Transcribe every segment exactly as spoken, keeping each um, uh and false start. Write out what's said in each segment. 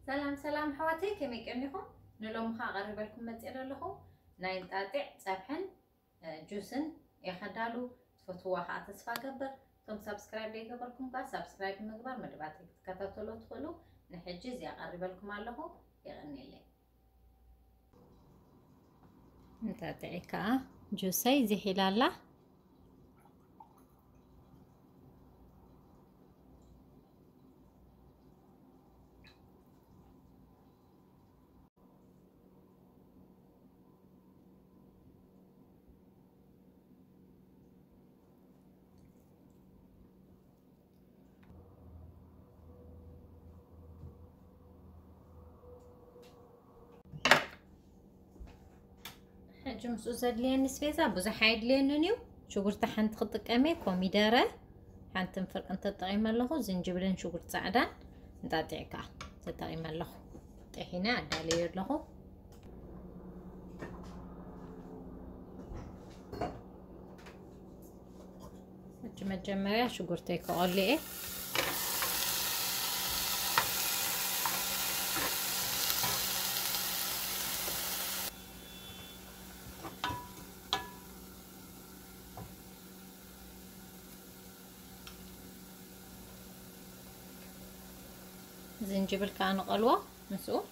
سلام سلام حواتي كمي كنيهم نلوم خا قرب لكم متير لهم ناين تاتع صبحن جوسن يخدالو تفتوا خا تسفا قبر ثم سبسكرايب لي قبركم با سبسكرايب مقبر مدبات تكتاتلو تخلو نحجز يا قرب لكم علىهم يغني لي نتاتعي كا جوسي زي حلاله حجم سوزد لين نسبيزا بوزا حايد لين نيو شغورتا حنت خطك امي كوميدارة حنت نفرق انت تقيم اللهو زنجبلن شغورت سعدان انت تعيكا تتقيم اللهو تحينا دالي اللهو مجمريا شغورتي كقولي ايه زنجبل كان قلوة مسؤول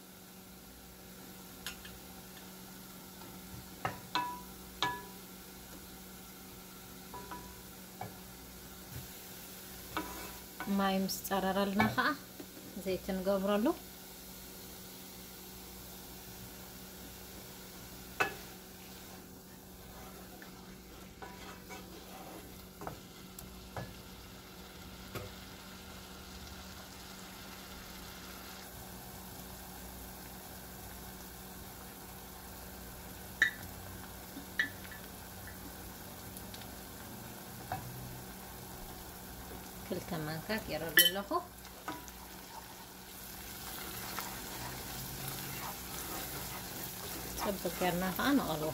ماي مستقرر لنا خا زيت نقبر له كل كمان كاك يرد له سبكرنا خان غلو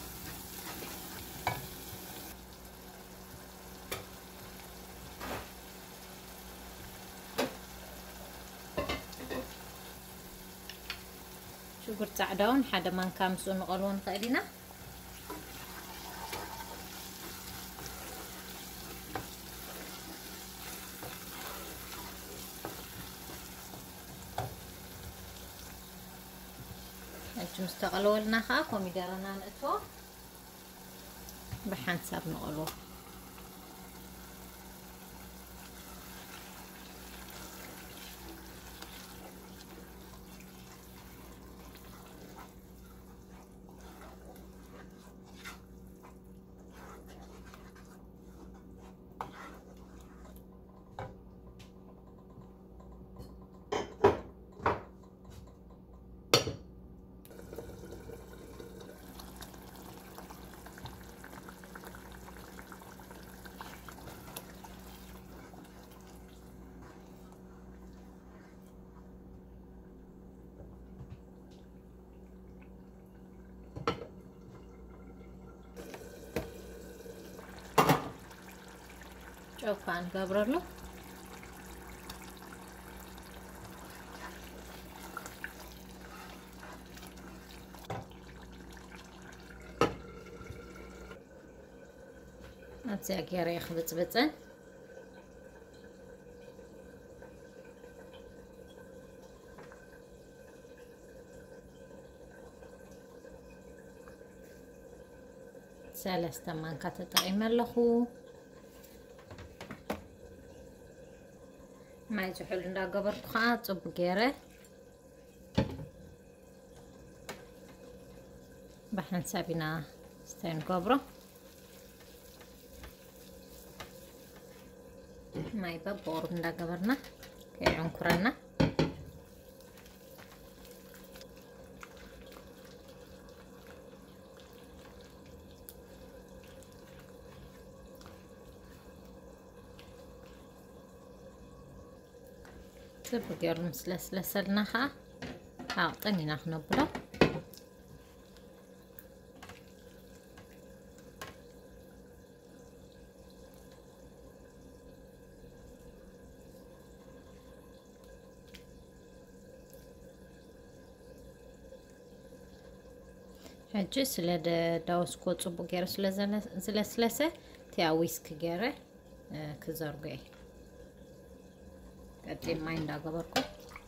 شكر تعدون حدا من كامسون غلون قيلنا مستقلوا لنا خا كوميدارنا نقطو بحنسب نقلو شوفان قبرله نتساق يا ريخ بتبتن ثلاثة مانكات تقيم اللخو ما يجحل لنا قبر خاط وبقيره بحنا سابينا ستين قبره ما يبقى بور لنا قبرنا كي عنكرنا بقير مسلسلس لنا أعطني نحن بلا حجي سلاد داوس كوت صبو غير سلسلسه تيا ويسك غير كزرغي قدي ما يندا غبركو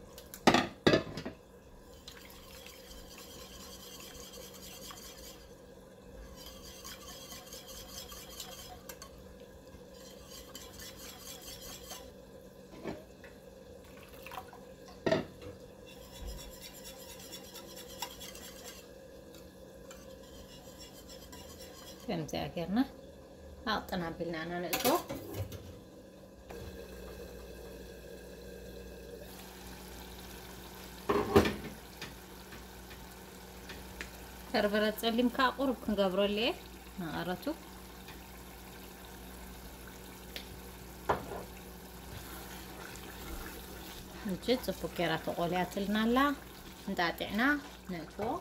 كمزي غيرنا حاطنا بلنا انا نقطو بربره تصليم كا قرب كنغبرو ليه نقرتو نجي صفو كيراتو قولياتلنا لا نطاطعنا نقطو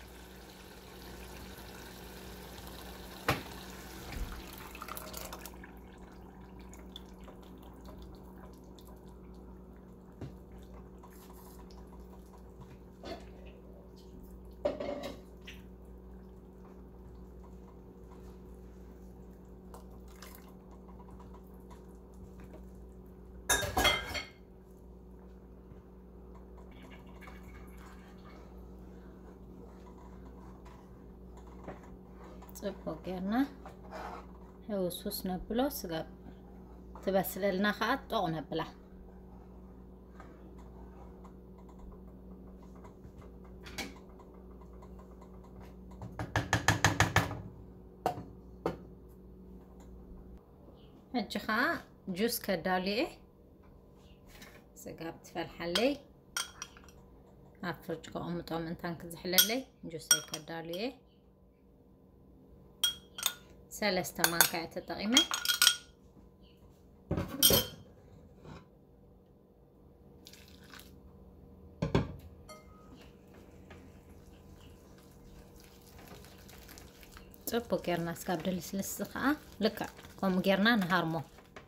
صبو غيرنا هو سوس نبلو سغاب تبسللنا خاط طوق نبلا هجخا جوس كدالي سغاب تفلحلي افرج قومطو من تانك زحللي جوس كدالي ثلاثة مانكا تطقيمه صبو غيرنا سكاب دلسلس خا لك كوم غيرنا نهارمو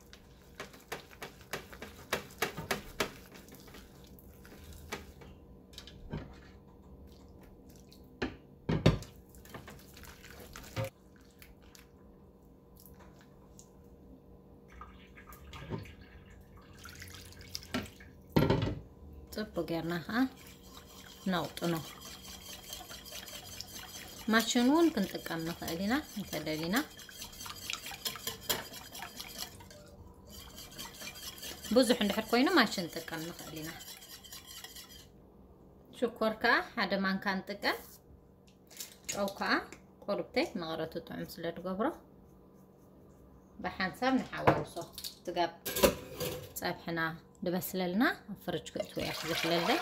صبو غيرنا ها نوطنو ماشينون كنطقم نخلينا نفدلينا بزح ندحر كوينو ماشين نطقم نخلينا شكركا حدا مان كان طقم اوكا قربتي نغرتو طعم سلاد غبره بحسب نحاولسو تقاب صبحنا دبسللنا فرج كتو ياخذ خلله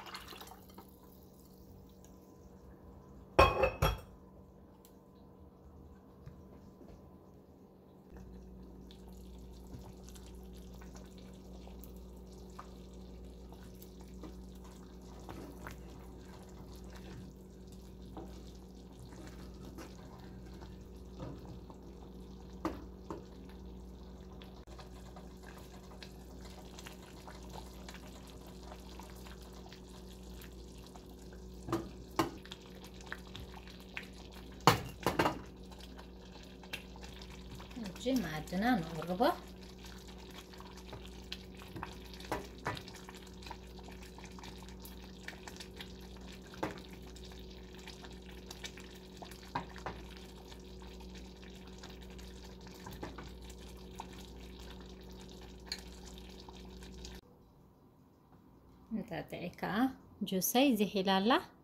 نجي معدنا نقربه نتاعي كا جوسي زي حلاله